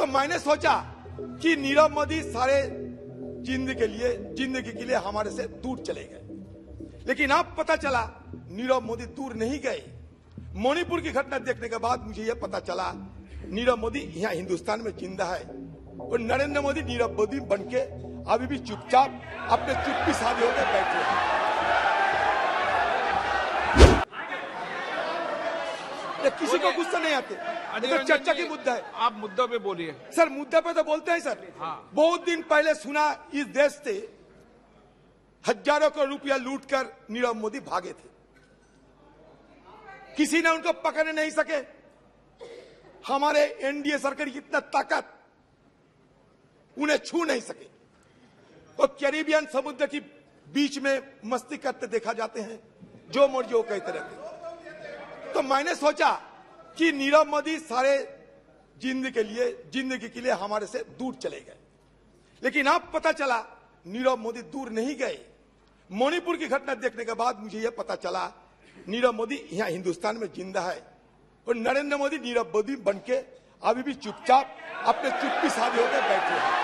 मैंने सोचा कि नीरव मोदी सारे जिंदगी के लिए हमारे से दूर चले गए, लेकिन अब पता चला नीरव मोदी दूर नहीं गए। मणिपुर की घटना देखने के बाद मुझे यह पता चला नीरव मोदी यहाँ हिंदुस्तान में जिंदा है और नरेंद्र मोदी नीरव मोदी बनके अभी भी चुपचाप अपने चुप्पी साधे होकर बैठे हैं। किसी को गुस्सा नहीं आते, तो चर्चा की मुद्दा है। आप मुद्दों पे बोलिए सर। मुद्दा पे तो बोलते हैं सर। हाँ। बहुत दिन पहले सुना इस देश से हजारों करोड़ रुपया लूटकर नीरव मोदी भागे थे, किसी ने उनको पकड़ नहीं सके। हमारे एनडीए सरकार की इतना ताकत, उन्हें छू नहीं सके। वो कैरिबियन समुद्र की बीच में मस्ती करते देखा जाते हैं, जो मर्जी वो कहते रहते हैं। तो मैंने सोचा कि नीरव मोदी सारे जिंदगी के लिए हमारे से दूर चले गए, लेकिन अब पता चला नीरव मोदी दूर नहीं गए। मणिपुर की घटना देखने के बाद मुझे यह पता चला नीरव मोदी यहाँ हिंदुस्तान में जिंदा है और नरेंद्र मोदी नीरव मोदी बनके अभी भी चुपचाप अपने चुप्पी साधे होकर बैठे हैं।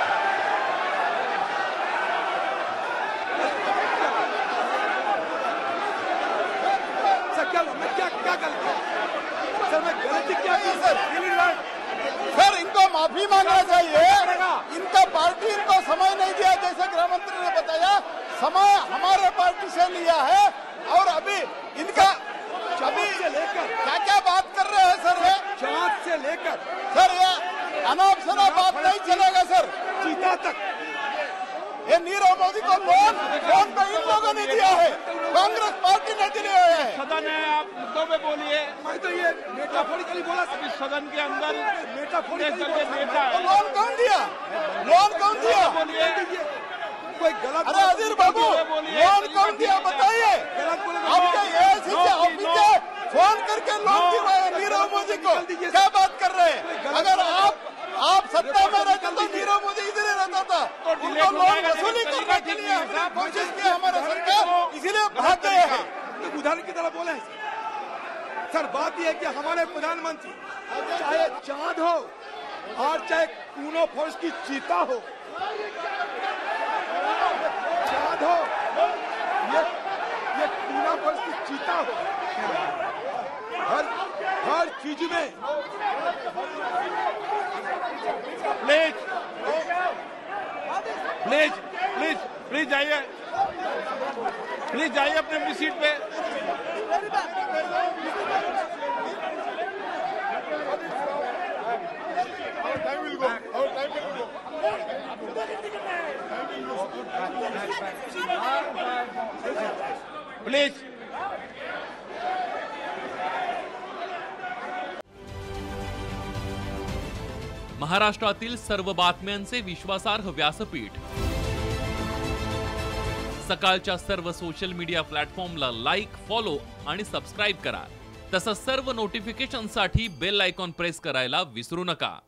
सर मैं गलती क्या की सर इनको माफी मांगना चाहिए। इनका पार्टी इनको समय नहीं दिया, जैसे गृह मंत्री ने बताया समय हमारे पार्टी से लिया है। और अभी इनका अभी से लेकर क्या क्या बात कर रहे हैं सर? ये जांच से लेकर सर ये अनाप शनाप बात नहीं चलेगा सर। चीता तक ये नीरव मोदी को लोन पे इन लोगों ने दिया है, कांग्रेस पार्टी ने दिए हुए हैं। सदन है, आप मुद्दों पे बोलिए। मैं तो ये मेटाफोरिकली बोला। अभी सदन के अंदर मेटाफोरिकली नेता है। लोन कौन दिया? लोन कौन दिया? कोई गलत? अरे अजीर बाबू लोन कौन दिया बताइए। आपके एआईसी से ऑफिस से फोन करके लोन दिलवाए नीरव मोदी को, क्या बात कर रहे हैं? अगर आप सत्ता में रहते तो नीरव मोदी इधर ही रहता था। उनको लोन वसूली करने के लिए हमने कोशिश की, हमारा सरकार इसीलिए भाग गए हैं। तो उदाहरण की तरह बोले सर। बात यह है कि हमारे प्रधानमंत्री चाहे चांद हो और चाहे कूनो फोर्स की चीता हो, चांद हो ये कूनो फोर्स की चीता हो, हर चीज में प्लीज जाइए, प्लीज जाइए अपनी सीट पे। प्लीज महाराष्ट्रातील सर्व बातम्यांचे विश्वासार्ह व्यासपीठ सकाळच्या सर्व सोशल मीडिया प्लॅटफॉर्मला लाईक, फॉलो आणि सबस्क्राईब करा। तसंच सर्व नोटिफिकेशनसाठी बेल आयकॉन प्रेस करायला विसरू नका।